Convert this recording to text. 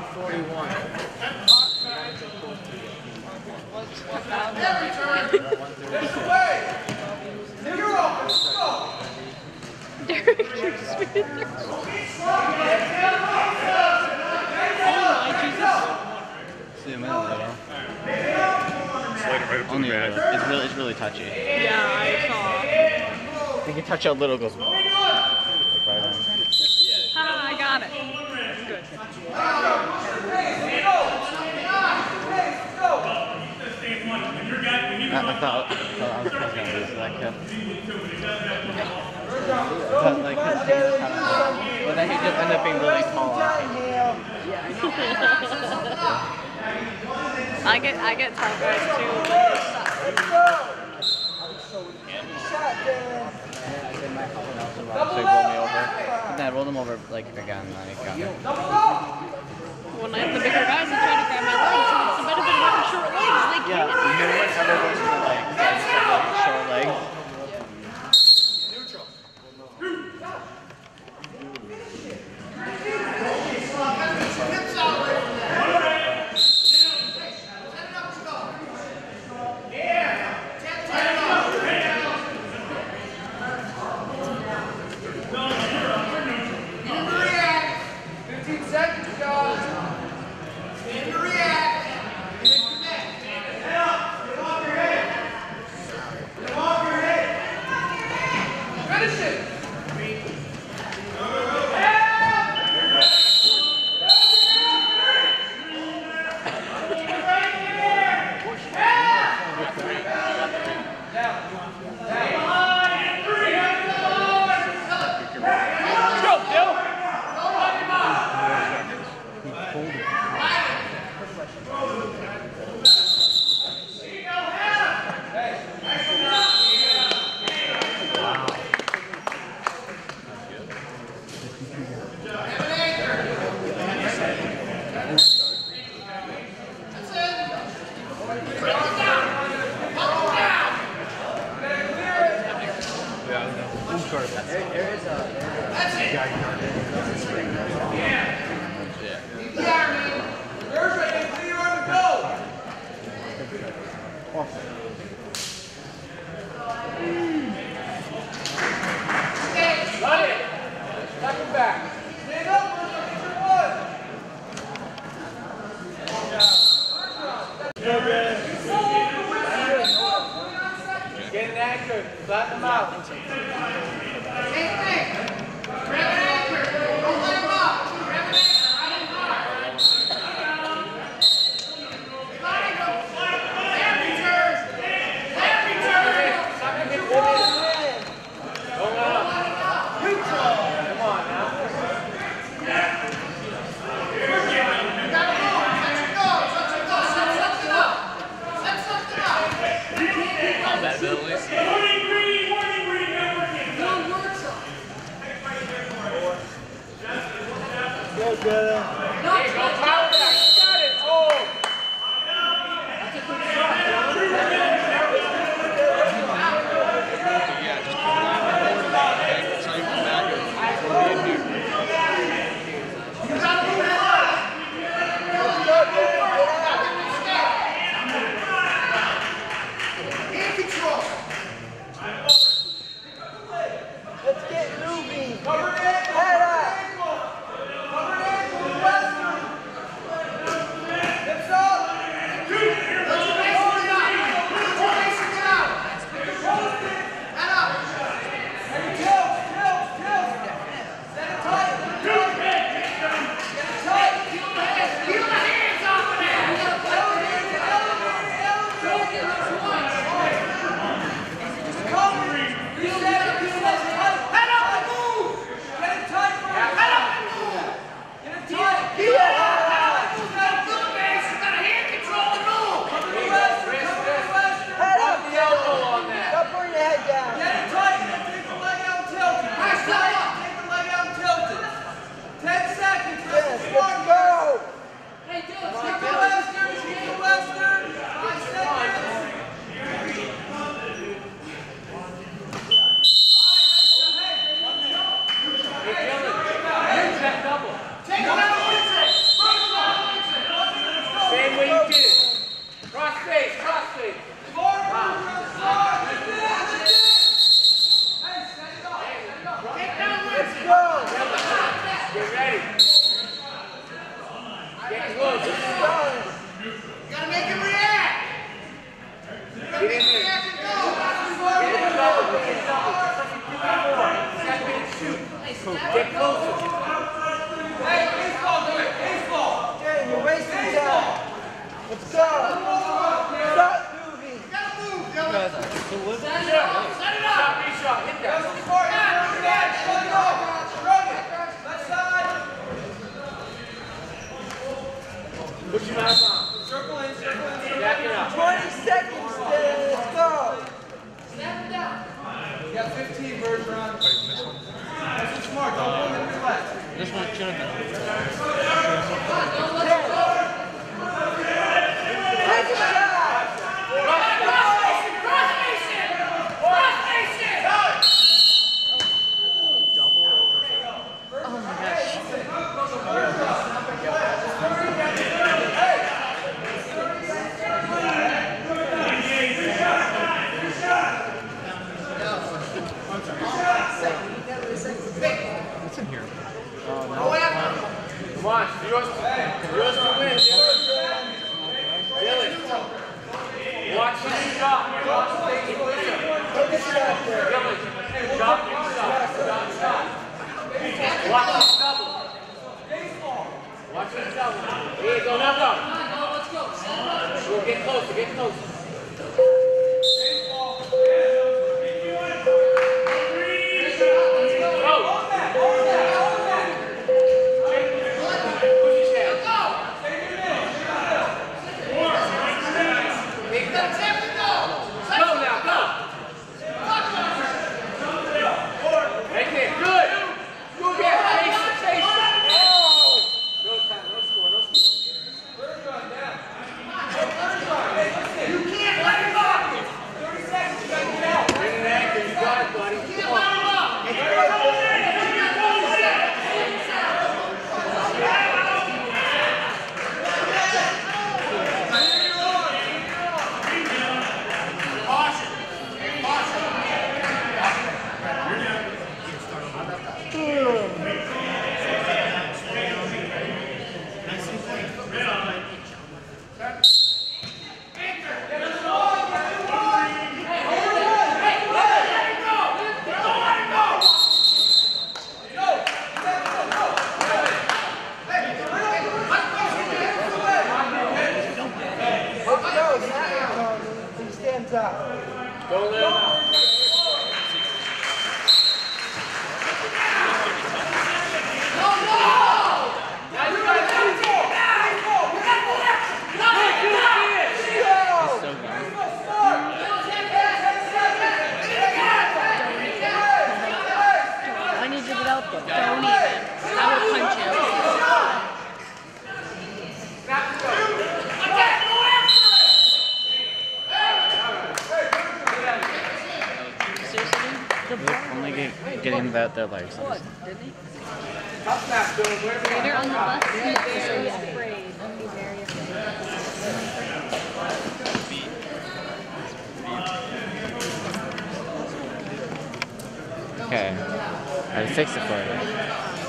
141. Derek keeps speeding. Zoom in a little. Slide it right up to Only the a bag. little. It's really touchy. Yeah, I saw. I think you touch it a little, goes like right on. Haha, I got it. Good. I thought I was going to lose that kill. I thought like his team was kind of, but then he just ended up being really tall. I get tall guys too. So he rolled me over. And then I rolled him over like again, and I got him. When I have the bigger guys, I try to grab my legs. And it's the benefit of having short legs. They Yeah, can't. you hear whatever goes to the legs. I just have like short legs. Getting anchored. Flatten them out. Combat abilities. Get close. Gotta make him react! Get in there. Get in trouble. Get in trouble. Get closer. Hey, baseball, do it. Baseball. Okay, you're wasting time. Let's go. Stop moving. You gotta move, Dylan. Set it up. Shot, hit that. Left side. Put your mouth on. Circle in. Back it up. 20 seconds, Dylan. Let's go. You got 15, Bergeron. This is smart. Don't go in your left. This one should have been. Take a shot. Come on, yours to win, Dylan. Watch his shot. Watch the thing he puts up. Take a shot there. Dylan, drop your shot. Watch his double. Watch his double. Here you go, now go. Go, get closer, get closer. Go there now. I need to get out there. Don't even. I will punch him. Only getting that their license. What? Did he? Tough snap, Dylan. Where They're on the bus. So he's afraid. He's very afraid. Okay. I fixed it for you.